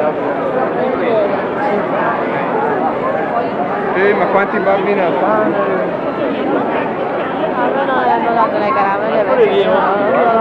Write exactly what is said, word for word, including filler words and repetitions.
Eh, ma quanti babbi Natale? A me non hanno dato le caramelle perché